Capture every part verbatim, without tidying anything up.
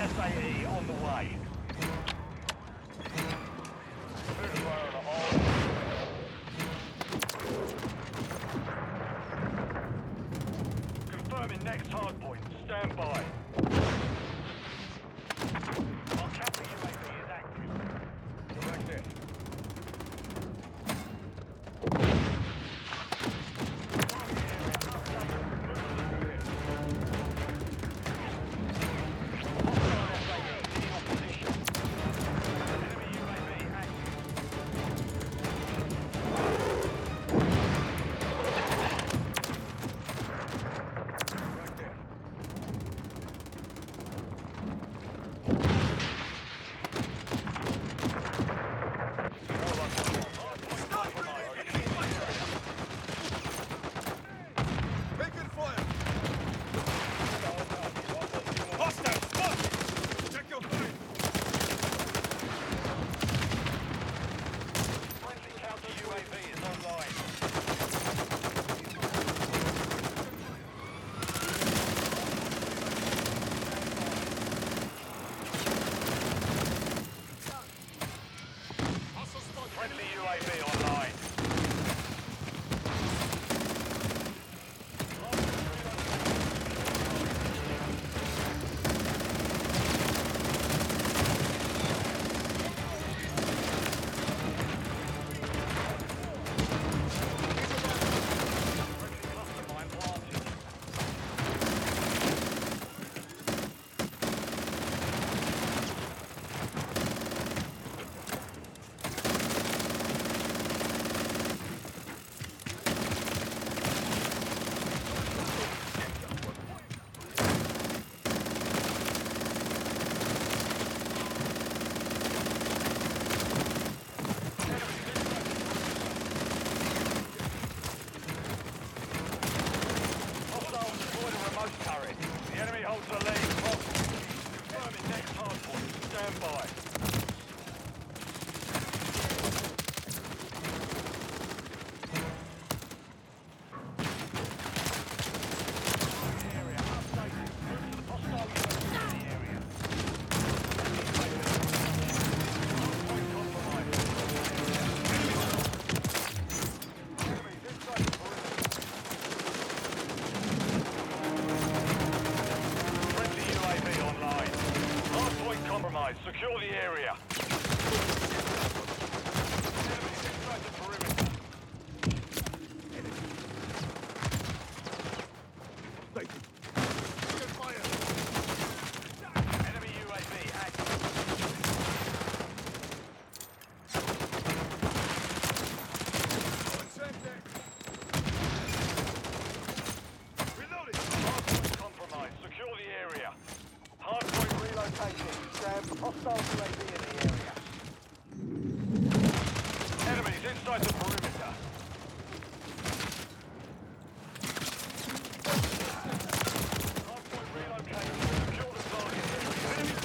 S A E on the way. Confirming next hard point. Stand by. Our counter U A V is active. Correct it. Secure the area. Enemies inside the perimeter. Enemy U A V active. Reloading. Hardpoint compromised. Secure the area. Hardpoint relocating. Stand hostile U A V in the area. Enemies inside the perimeter. Hardpoint relocating. Secure the target. Enemy.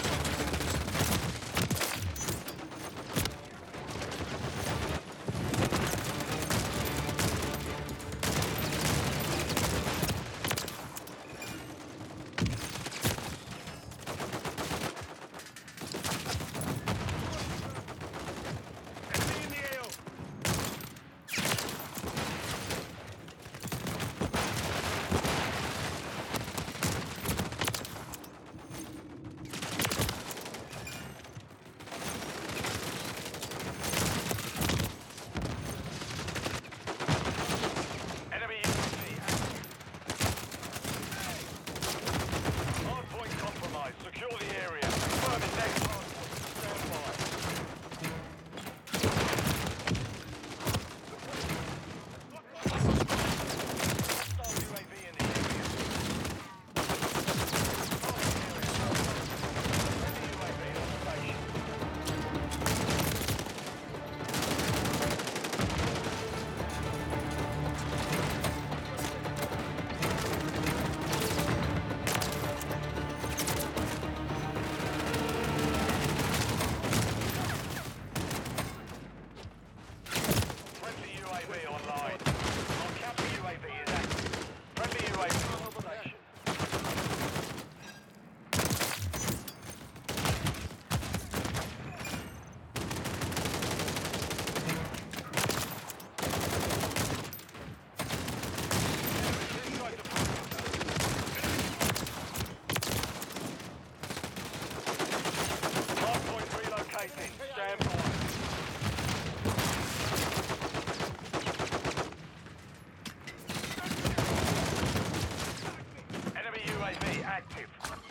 active.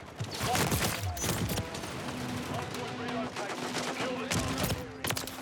Hardpoint relocated. Secure the target area.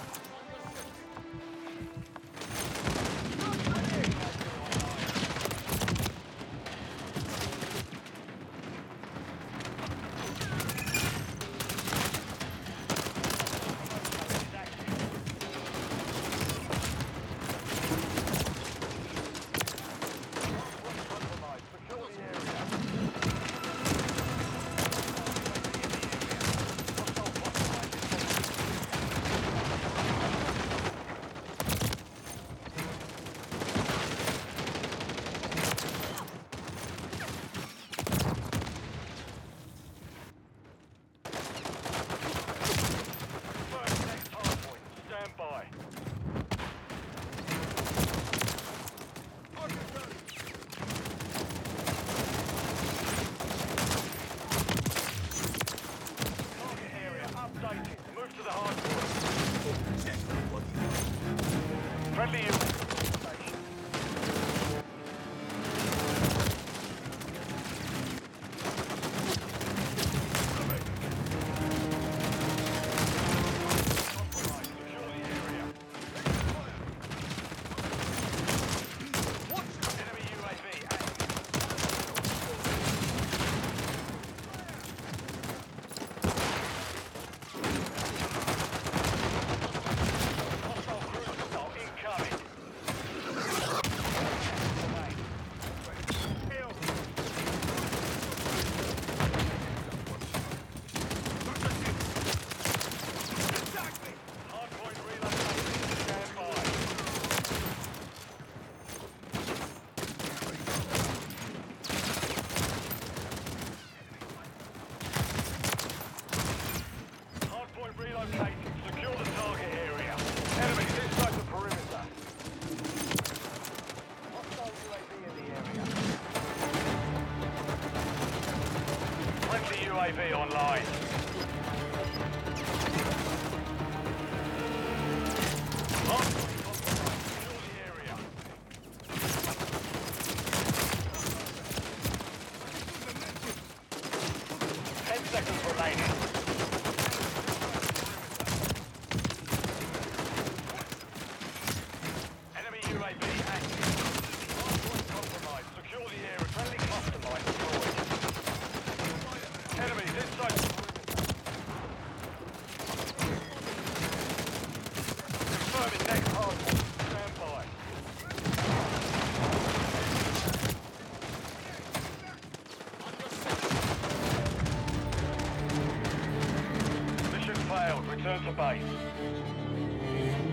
Friendly unit. Relocating. Secure the target area. Enemies inside the perimeter. Hostile U A V in the area. Friendly U A V online. Secure the area. Ten seconds remaining. U A V active. Hardpoint compromised. Secure the area. Friendly cluster mine deployed. Enemies inside the perimeter. Confirming next hardpoint. Stand by. Mission failed. Return to base.